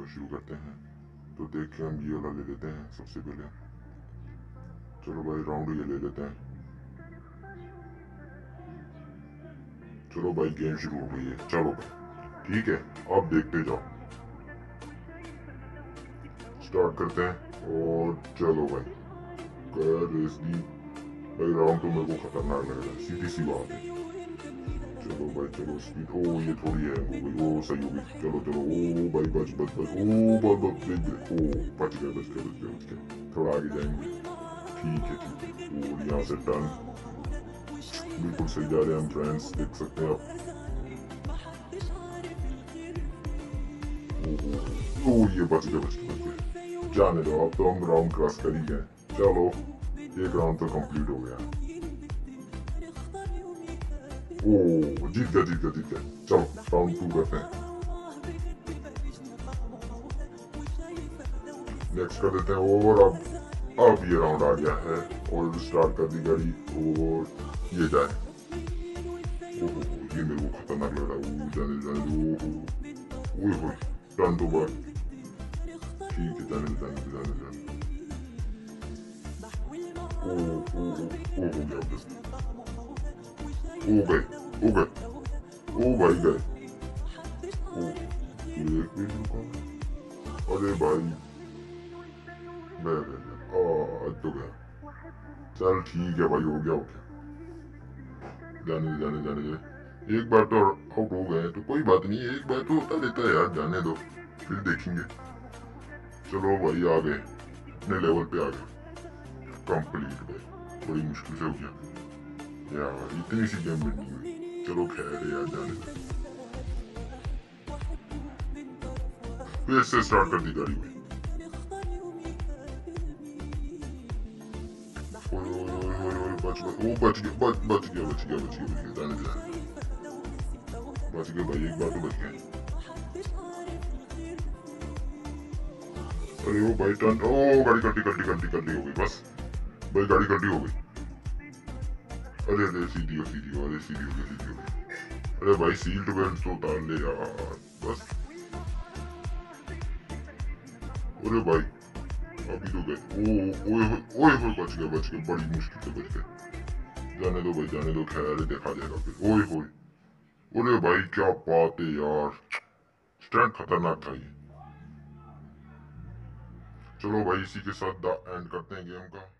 चलो शुरू करते हैं। तो देख के हम ये वाला ले लेते हैं सबसे पहले। चलो भाई राउंड ये ले लेते हैं। चलो भाई गेम शुरू हो गई है। चलो भाई ठीक है, अब देखते जाओ। स्टार्ट करते हैं और चलो भाई कर रेस दी। भाई राउंड तो मेरे को खतरनाक लग रहा है, सीधी सी बात है। चलो भाई चलो स्पीड, ओ ये थोड़ी है हो गई, वो सही हो गई। चलो चलो, ओ भाई बच बच बच, ओ बच बच बच, ओ बच गए बच गए बच गए बच गए। थोड़ा आगे जाएंगे, ठीक है ठीक है। और यहाँ से टर्न बिल्कुल सही जा रहे हैं हम फ्रेंड्स, देख सकते हैं आप। ओ ये बच गए बच गए बच गए। जाने दो, अब तो हम राउंड क्रॉस कर ही गए। चलो एक राउंड तो कंप्लीट हो गया। ओ जीत गया जीत गया जीत गया। चलो राउंड 2 करते हैं, नेक्स्ट कर देते हैं। और अब ये राउंड आ गया है और स्टार्ट कर दी गाड़ी और ये जाए। ओहो ये मेरे को खतरनाक लग रहा है। ओ जाने जाने दो, ओए होए टर्न तो बार, ठीक है जाने दो जाने दो जाने दो जाने दो। ओ हो गया बस, ओ गए ओ गए, ओ भाई गए। ओ एक मिनट रुको, अरे भाई मैं आज तो गया। चल ठीक है भाई, हो गया हो गया। जाने दे जाने जाने दे, एक बार तो आउट हो गए तो कोई बात नहीं, एक बार तो होता रहता है यार, जाने दो फिर देखेंगे। चलो भाई आ गए, अपने लेवल पे आ गए। कंप्लीट भाई, बड़ी मुश्किल से हो गया यार, इतनी सी गेम मिलनी हुई। चलो खैर है यार, जाने दो। फिर से स्टार्ट कर दी गाड़ी में। बच गया बच गया बच गया बच गया बच गया, जाने दे जाने दे। बच गए भाई, एक बार तो बच गए। अरे ओ भाई टर्न, ओ गाड़ी कल्टी कल्टी कल्टी कल्टी हो गई बस भाई, गाड़ी कल्टी हो गई। अरे अरे सीधी हो सीधी हो, अरे सीधी हो गई सीधी हो गई। अरे भाई सीट बेल्ट तो उतार ले यार बस। अरे भाई अभी तो गए, ओ ओए होए बच गए, बड़ी मुश्किल से बच गए। जाने दो भाई जाने दो, खैर देखा जाएगा फिर। ओए होए, अरे भाई क्या बात है यार, स्टैंड खतरनाक था ये। चलो भाई इसी के साथ द एंड करते हैं गेम का।